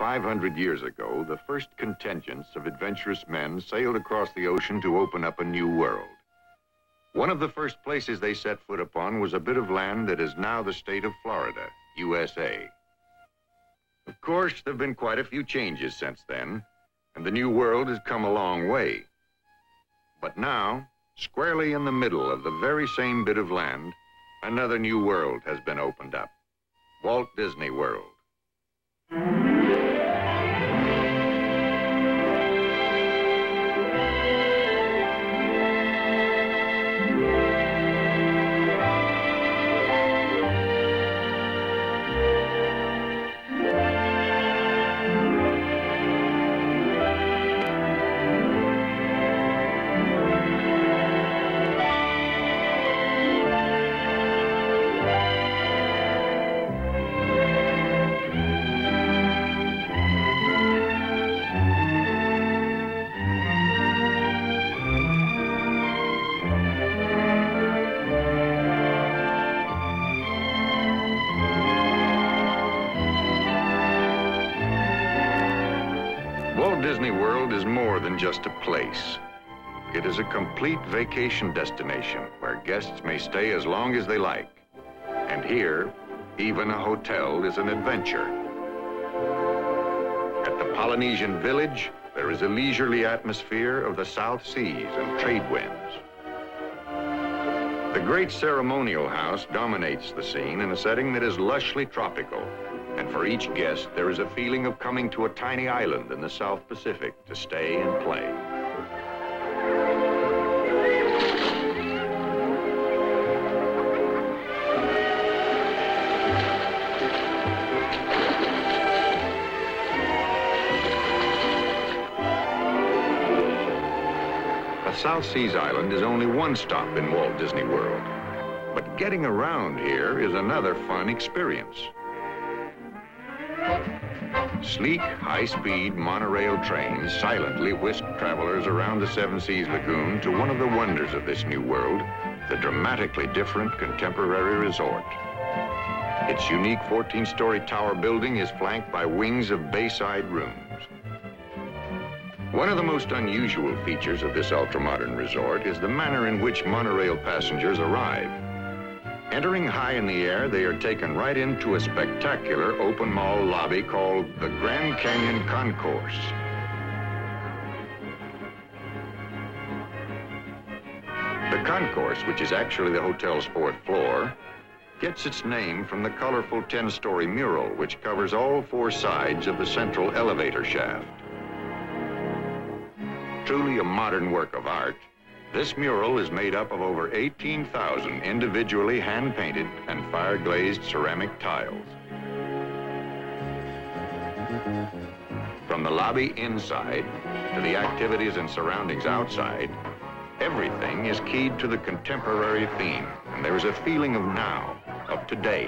500 years ago, the first contingents of adventurous men sailed across the ocean to open up a new world. One of the first places they set foot upon was a bit of land that is now the state of Florida, USA. Of course, there have been quite a few changes since then, and the new world has come a long way. But now, squarely in the middle of the very same bit of land, another new world has been opened up. Walt Disney World. Walt Disney World is more than just a place. It is a complete vacation destination where guests may stay as long as they like. And here, even a hotel is an adventure. At the Polynesian Village, there is a leisurely atmosphere of the South Seas and trade winds. The great ceremonial house dominates the scene in a setting that is lushly tropical. And for each guest, there is a feeling of coming to a tiny island in the South Pacific to stay and play. A South Seas island is only one stop in Walt Disney World. But getting around here is another fun experience. Sleek, high-speed monorail trains silently whisk travelers around the Seven Seas Lagoon to one of the wonders of this new world, the dramatically different Contemporary Resort. Its unique 14-story tower building is flanked by wings of bayside rooms. One of the most unusual features of this ultra-modern resort is the manner in which monorail passengers arrive. Entering high in the air, they are taken right into a spectacular open mall lobby called the Grand Canyon Concourse. The concourse, which is actually the hotel's 4th floor, gets its name from the colorful 10-story mural which covers all 4 sides of the central elevator shaft. Truly a modern work of art, this mural is made up of over 18,000 individually hand-painted and fire-glazed ceramic tiles. From the lobby inside to the activities and surroundings outside, everything is keyed to the contemporary theme, and there is a feeling of now, of today.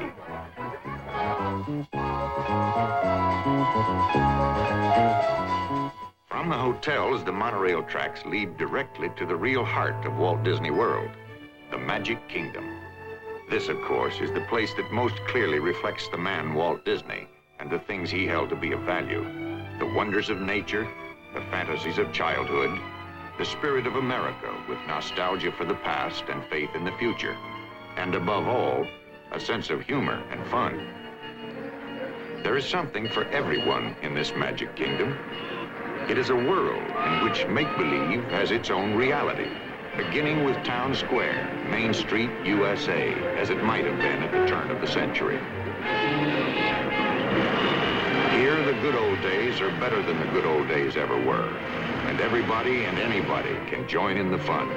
From the hotels, the monorail tracks lead directly to the real heart of Walt Disney World, the Magic Kingdom. This, of course, is the place that most clearly reflects the man Walt Disney and the things he held to be of value. The wonders of nature, the fantasies of childhood, the spirit of America with nostalgia for the past and faith in the future, and above all, a sense of humor and fun. There is something for everyone in this Magic Kingdom. It is a world in which make-believe has its own reality, beginning with Town Square, Main Street, USA, as it might have been at the turn of the century. Here, the good old days are better than the good old days ever were, and everybody and anybody can join in the fun.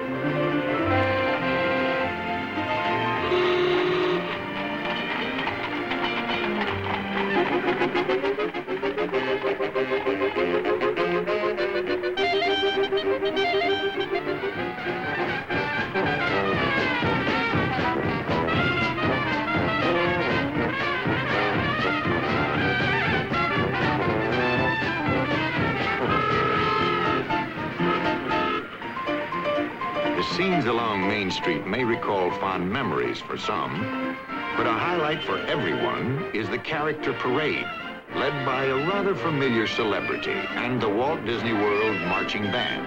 Scenes along Main Street may recall fond memories for some, but a highlight for everyone is the character parade, led by a rather familiar celebrity and the Walt Disney World Marching Band.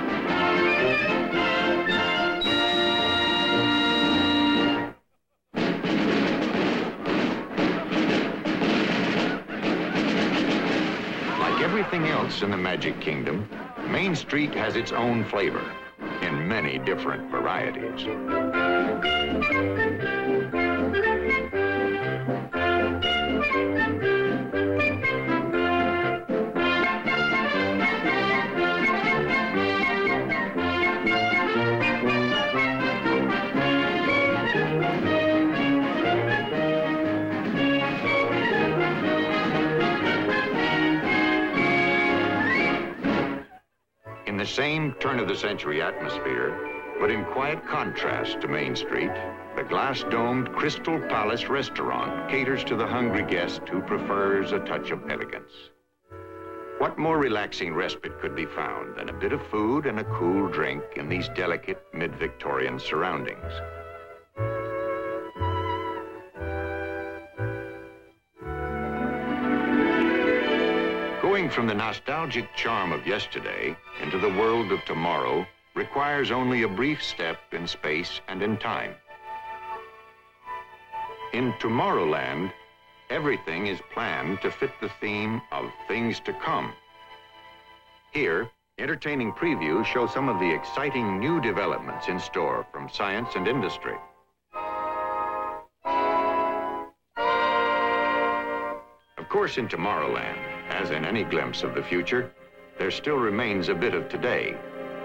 Like everything else in the Magic Kingdom, Main Street has its own flavor in many different varieties. In the same turn-of-the-century atmosphere, but in quiet contrast to Main Street, the glass-domed Crystal Palace restaurant caters to the hungry guest who prefers a touch of elegance. What more relaxing respite could be found than a bit of food and a cool drink in these delicate mid-Victorian surroundings? Going from the nostalgic charm of yesterday into the world of tomorrow requires only a brief step in space and in time. In Tomorrowland, everything is planned to fit the theme of things to come. Here, entertaining previews show some of the exciting new developments in store from science and industry. Of course, in Tomorrowland, as in any glimpse of the future, there still remains a bit of today.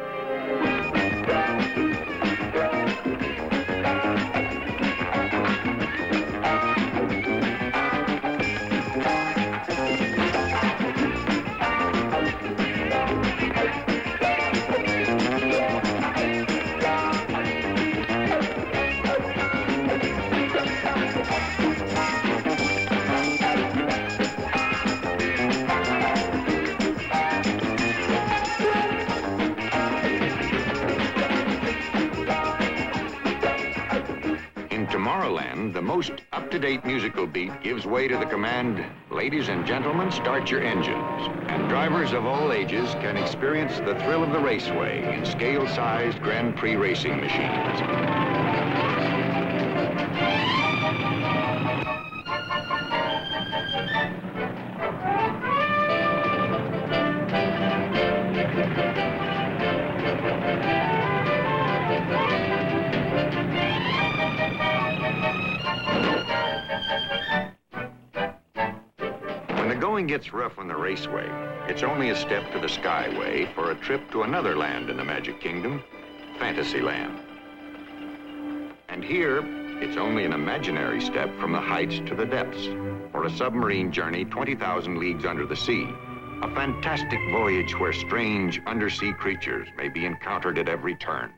Tomorrowland, the most up-to-date musical beat gives way to the command, "Ladies and gentlemen, start your engines." And drivers of all ages can experience the thrill of the raceway in scale-sized Grand Prix racing machines. When it gets rough on the raceway, it's only a step to the Skyway for a trip to another land in the Magic Kingdom, Fantasyland. And here, it's only an imaginary step from the heights to the depths for a submarine journey 20,000 leagues under the sea. A fantastic voyage where strange undersea creatures may be encountered at every turn.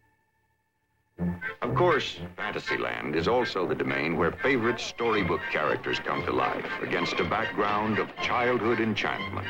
Of course, Fantasyland is also the domain where favorite storybook characters come to life against a background of childhood enchantment.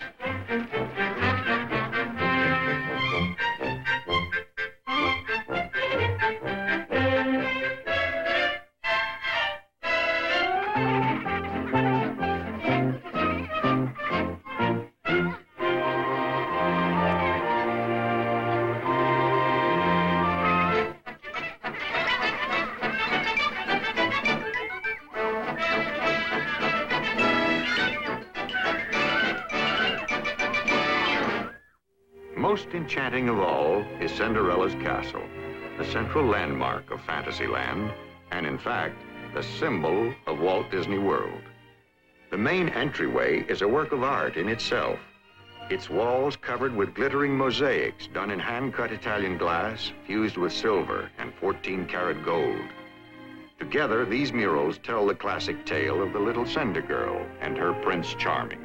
Most enchanting of all is Cinderella's castle, the central landmark of Fantasyland, and in fact, the symbol of Walt Disney World. The main entryway is a work of art in itself, its walls covered with glittering mosaics done in hand-cut Italian glass, fused with silver and 14-karat gold. Together, these murals tell the classic tale of the little Cinder Girl and her Prince Charming.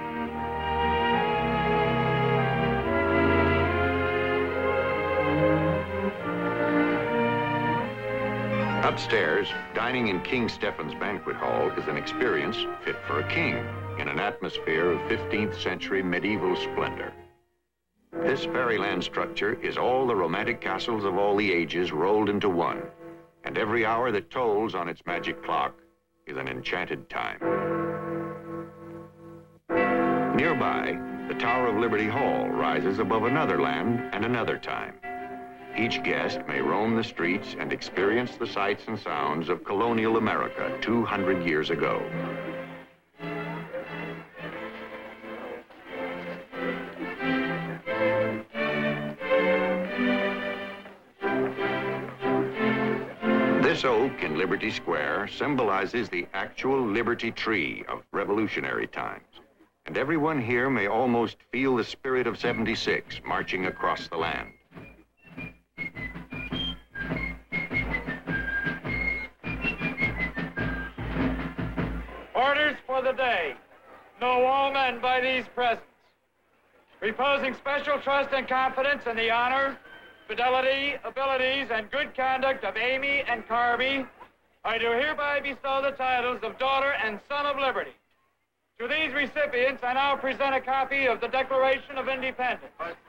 Upstairs, dining in King Stephen's Banquet Hall is an experience fit for a king in an atmosphere of 15th century medieval splendor. This fairyland structure is all the romantic castles of all the ages rolled into one, and every hour that tolls on its magic clock is an enchanted time. Nearby, the Tower of Liberty Hall rises above another land and another time. Each guest may roam the streets and experience the sights and sounds of colonial America 200 years ago. This oak in Liberty Square symbolizes the actual Liberty Tree of revolutionary times. And everyone here may almost feel the spirit of '76 marching across the land. Orders for the day. Know all men by these presents. Reposing special trust and confidence in the honor, fidelity, abilities, and good conduct of Amy and Carby, I do hereby bestow the titles of Daughter and Son of Liberty. To these recipients, I now present a copy of the Declaration of Independence.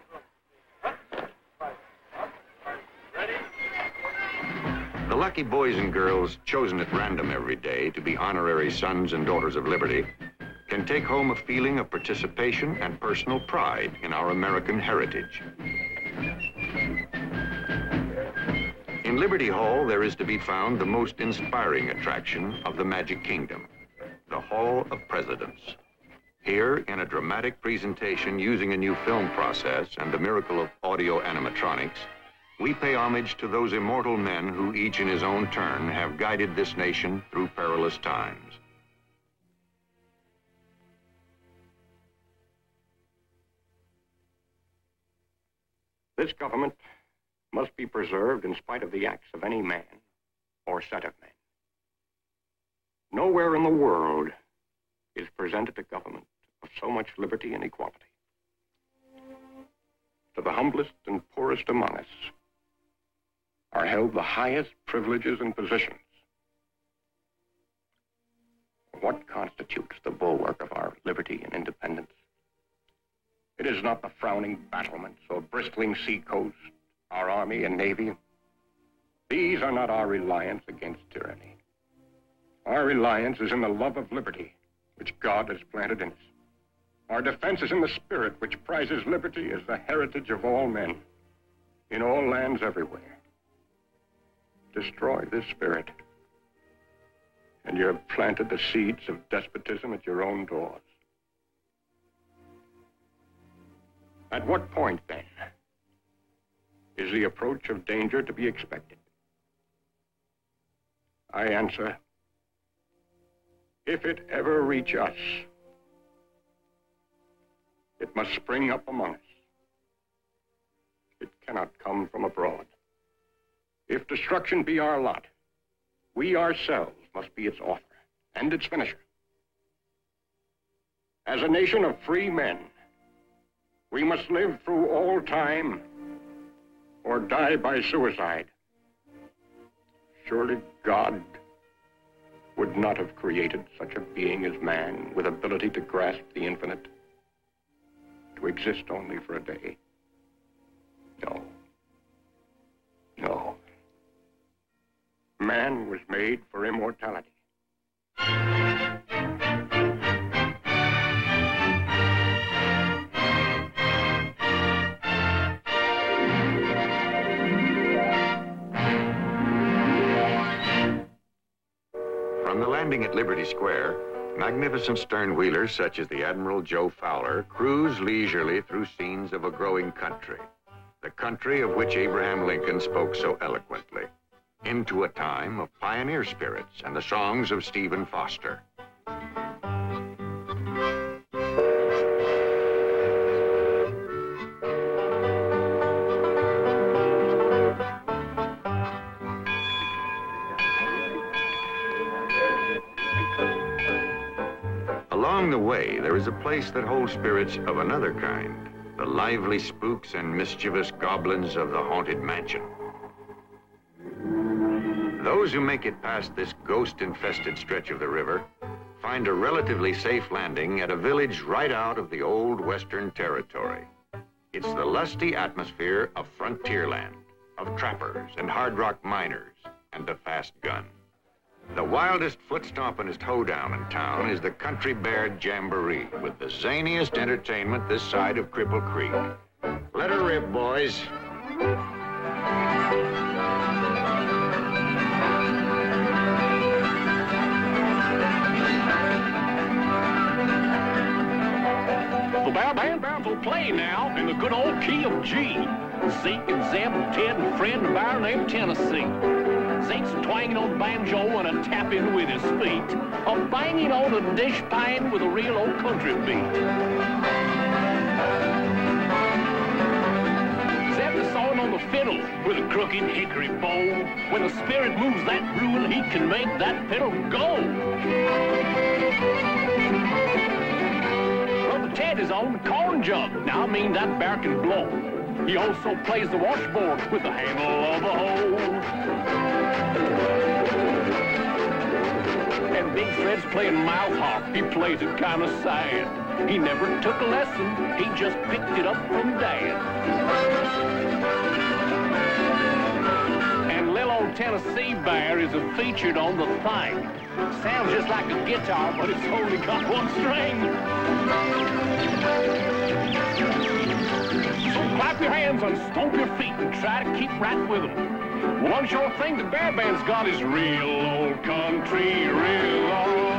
The lucky boys and girls chosen at random every day to be honorary sons and daughters of liberty can take home a feeling of participation and personal pride in our American heritage. In Liberty Hall, there is to be found the most inspiring attraction of the Magic Kingdom, the Hall of Presidents. Here, in a dramatic presentation using a new film process and the miracle of audio animatronics, we pay homage to those immortal men who each in his own turn have guided this nation through perilous times. This government must be preserved in spite of the acts of any man or set of men. Nowhere in the world is presented a government of so much liberty and equality. To the humblest and poorest among us are held the highest privileges and positions. What constitutes the bulwark of our liberty and independence? It is not the frowning battlements or bristling seacoast, our army and navy. These are not our reliance against tyranny. Our reliance is in the love of liberty, which God has planted in us. Our defense is in the spirit which prizes liberty as the heritage of all men, in all lands everywhere. Destroy this spirit, and you have planted the seeds of despotism at your own doors. At what point, then, is the approach of danger to be expected? I answer, if it ever reach us, it must spring up among us. It cannot come from abroad. If destruction be our lot, we ourselves must be its author and its finisher. As a nation of free men, we must live through all time or die by suicide. Surely God would not have created such a being as man with ability to grasp the infinite, to exist only for a day. No. No. Man was made for immortality. From the landing at Liberty Square, magnificent stern wheelers such as the Admiral Joe Fowler cruise leisurely through scenes of a growing country, the country of which Abraham Lincoln spoke so eloquently, into a time of pioneer spirits and the songs of Stephen Foster. Along the way, there is a place that holds spirits of another kind, the lively spooks and mischievous goblins of the Haunted Mansion. Those who make it past this ghost-infested stretch of the river find a relatively safe landing at a village right out of the old Western Territory. It's the lusty atmosphere of frontierland, of trappers and hard rock miners and the fast gun. The wildest, foot-stompingest hoedown in town is the Country Bear Jamboree, with the zaniest entertainment this side of Cripple Creek. Let her rip, boys. The Bear Band will play now in the good old key of G. Zeke and Zeb and Ted and Fred and a bear named Tennessee. Zeke's twanging on the banjo and a tapping with his feet, a banging on a dish pan with a real old country beat. Zeb is sawing on the fiddle with a crooked hickory bow. When the spirit moves that rule, he can make that fiddle go. Brother Ted is on the corn jug. Now I mean that bear can blow. He also plays the washboard with the handle of a hoe. And Big Fred's playing mouth harp. He plays it kind of sad. He never took a lesson. He just picked it up from Dad. And little old Tennessee Bear is featured on the thing. Sounds just like a guitar, but it's only got one string. Clap your hands and stomp your feet and try to keep right with them. One sure thing the Bear Band's got is real old country rhythm.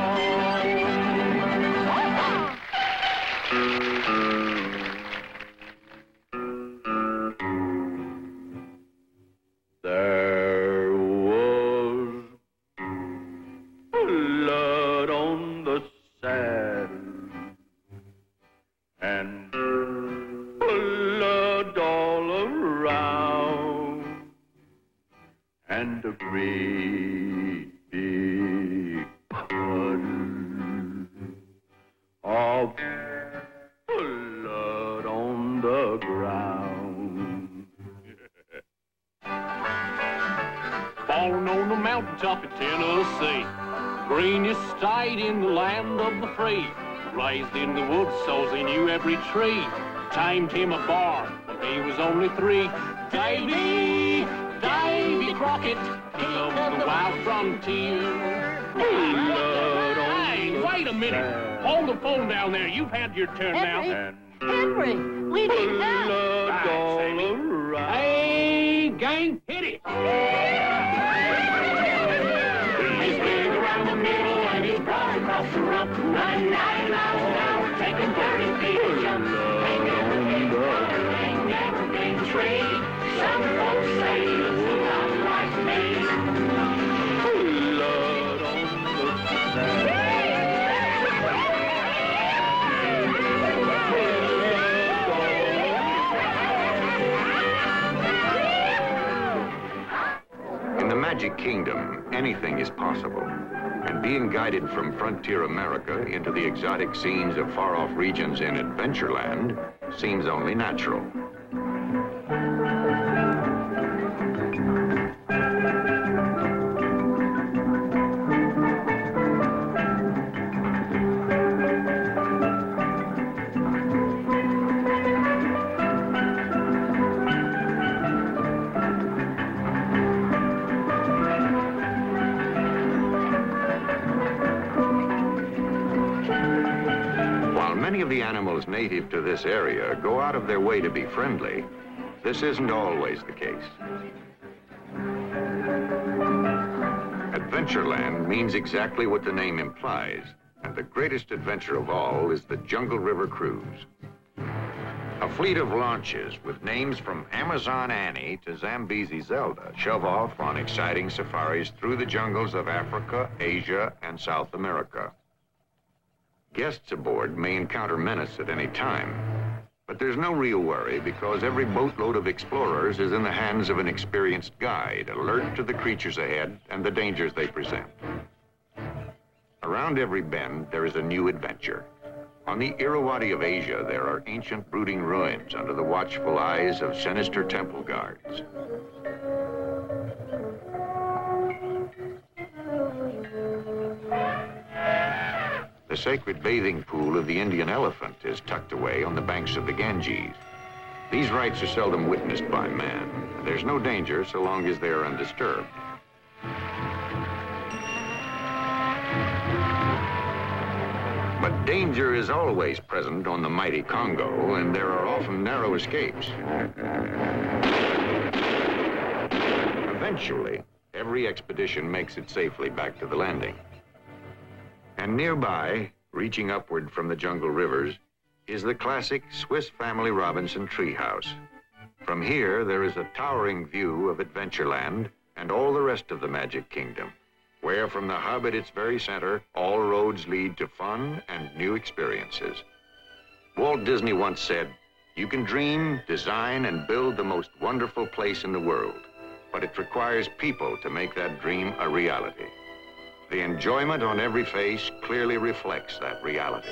There was blood on the saddle and blood all around, and a great big puddle of blood on the ground. Falling on the mountaintop of Tennessee, greenest state in the land of the free. Raised in the woods, so he knew every tree. Tamed him a bar when he was only 3. Davy Crockett, king of the wild frontier. Hey, wait a minute. Hold the phone down there. You've had your turn now. Henry, we need help. Hey, gang, hit it. He's big around the middle and he's broad across the rump. 99 miles an hour, taking 30 feet a jump. Ain't never been water, ain't never been tree. Some folks say it's not like me. Blood on the sand. In the Magic Kingdom, anything is possible. And being guided from frontier America into the exotic scenes of far-off regions in Adventureland seems only natural. Many of the animals native to this area go out of their way to be friendly. This isn't always the case. Adventureland means exactly what the name implies, and the greatest adventure of all is the Jungle River Cruise. A fleet of launches with names from Amazon Annie to Zambezi Zelda shove off on exciting safaris through the jungles of Africa, Asia, and South America. Guests aboard may encounter menace at any time, but there's no real worry because every boatload of explorers is in the hands of an experienced guide, alert to the creatures ahead and the dangers they present. Around every bend, there is a new adventure. On the Irrawaddy of Asia, there are ancient brooding ruins under the watchful eyes of sinister temple guards. The sacred bathing pool of the Indian elephant is tucked away on the banks of the Ganges. These rites are seldom witnessed by man. There's no danger so long as they are undisturbed. But danger is always present on the mighty Congo, and there are often narrow escapes. Eventually, every expedition makes it safely back to the landing. And nearby, reaching upward from the jungle rivers, is the classic Swiss Family Robinson treehouse. From here, there is a towering view of Adventureland and all the rest of the Magic Kingdom, where from the hub at its very center, all roads lead to fun and new experiences. Walt Disney once said, "You can dream, design, and build the most wonderful place in the world, but it requires people to make that dream a reality." The enjoyment on every face clearly reflects that reality.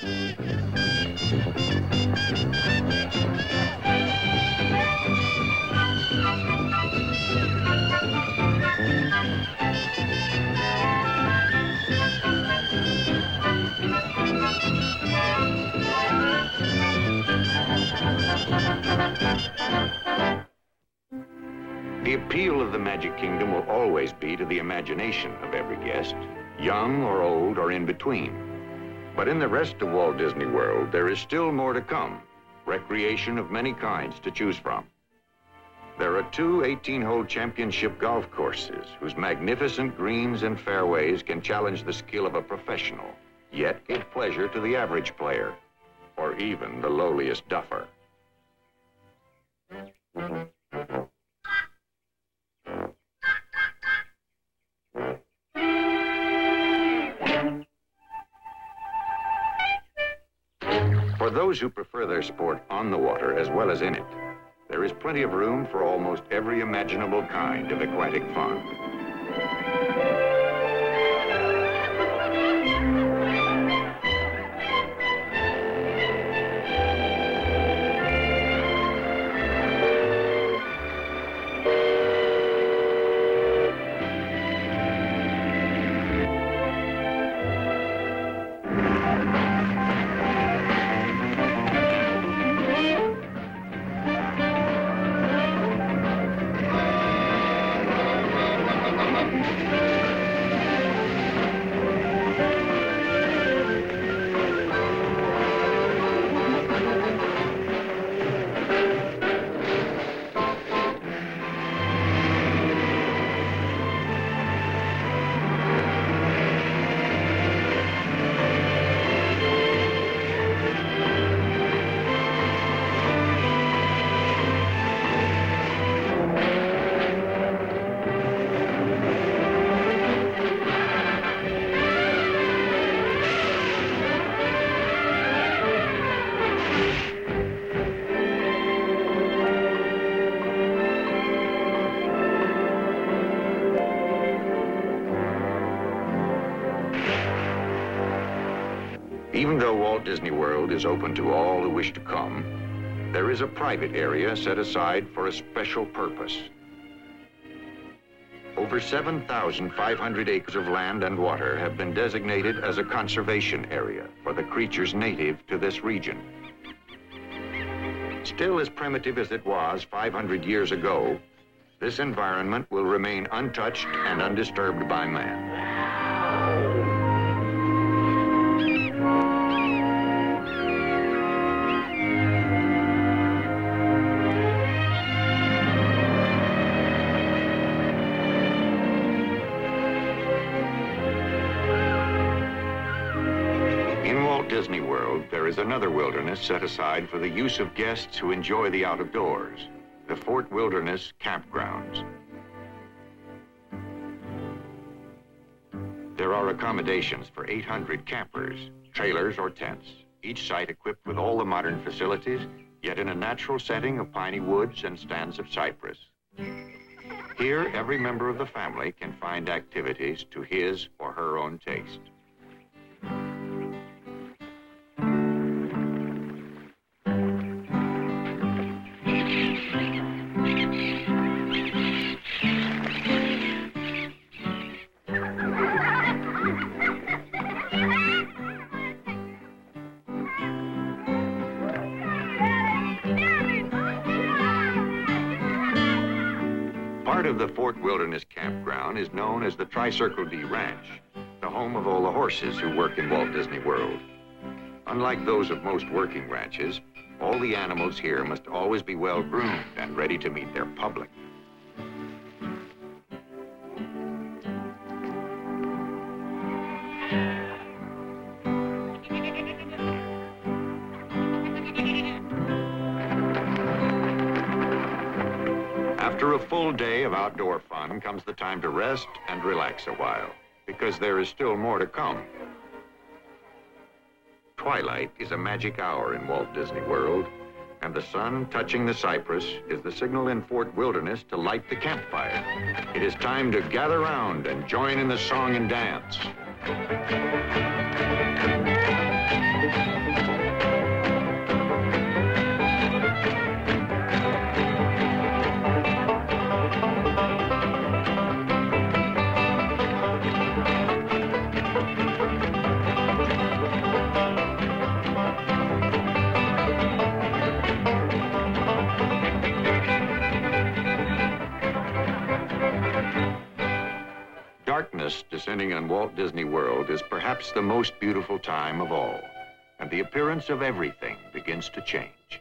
The appeal of the Magic Kingdom will always be to the imagination of every guest, young or old or in between. But in the rest of Walt Disney World, there is still more to come, recreation of many kinds to choose from. There are two 18-hole championship golf courses whose magnificent greens and fairways can challenge the skill of a professional, yet give pleasure to the average player, or even the lowliest duffer. For those who prefer their sport on the water as well as in it, there is plenty of room for almost every imaginable kind of aquatic fun. Even though Walt Disney World is open to all who wish to come, there is a private area set aside for a special purpose. Over 7,500 acres of land and water have been designated as a conservation area for the creatures native to this region. Still as primitive as it was 500 years ago, this environment will remain untouched and undisturbed by man. Disney World, there is another wilderness set aside for the use of guests who enjoy the out-of-doors, the Fort Wilderness Campgrounds. There are accommodations for 800 campers, trailers or tents, each site equipped with all the modern facilities, yet in a natural setting of piney woods and stands of cypress. Here, every member of the family can find activities to his or her own taste. Part of the Fort Wilderness Campground is known as the Tri-Circle D Ranch, the home of all the horses who work in Walt Disney World. Unlike those of most working ranches, all the animals here must always be well groomed and ready to meet their public. After a full day of outdoor fun comes the time to rest and relax a while, because there is still more to come. Twilight is a magic hour in Walt Disney World, and the sun touching the cypress is the signal in Fort Wilderness to light the campfire. It is time to gather round and join in the song and dance. Darkness descending on Walt Disney World is perhaps the most beautiful time of all, and the appearance of everything begins to change.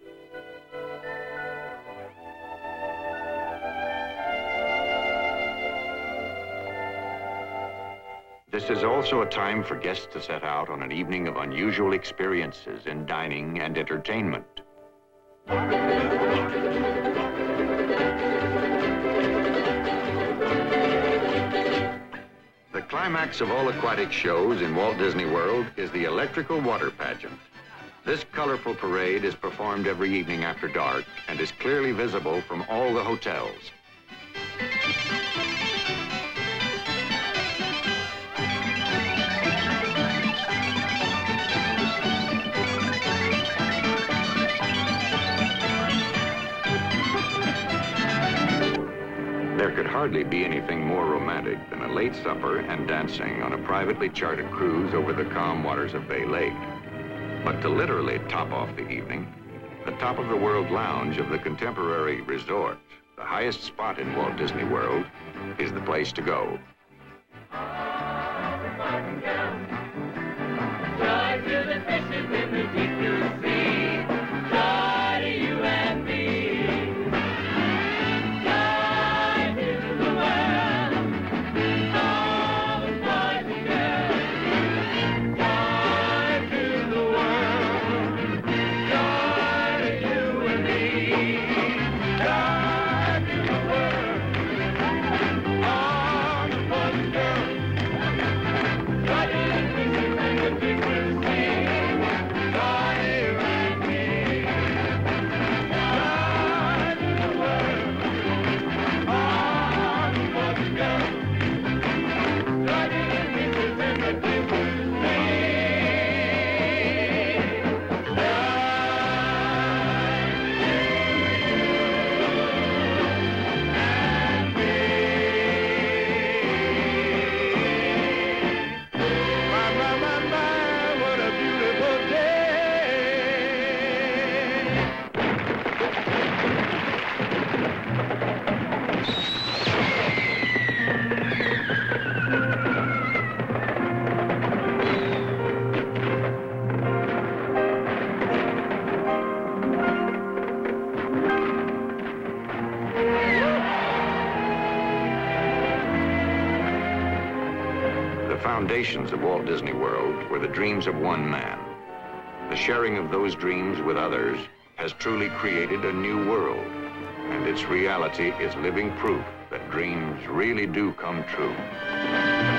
This is also a time for guests to set out on an evening of unusual experiences in dining and entertainment. The climax of all aquatic shows in Walt Disney World is the Electrical Water Pageant. This colorful parade is performed every evening after dark and is clearly visible from all the hotels. There could hardly be anything more romantic than a late supper and dancing on a privately chartered cruise over the calm waters of Bay Lake. But to literally top off the evening, the Top of the World Lounge of the Contemporary Resort, the highest spot in Walt Disney World, is the place to go. The foundations of Walt Disney World were the dreams of one man. The sharing of those dreams with others has truly created a new world, and its reality is living proof that dreams really do come true.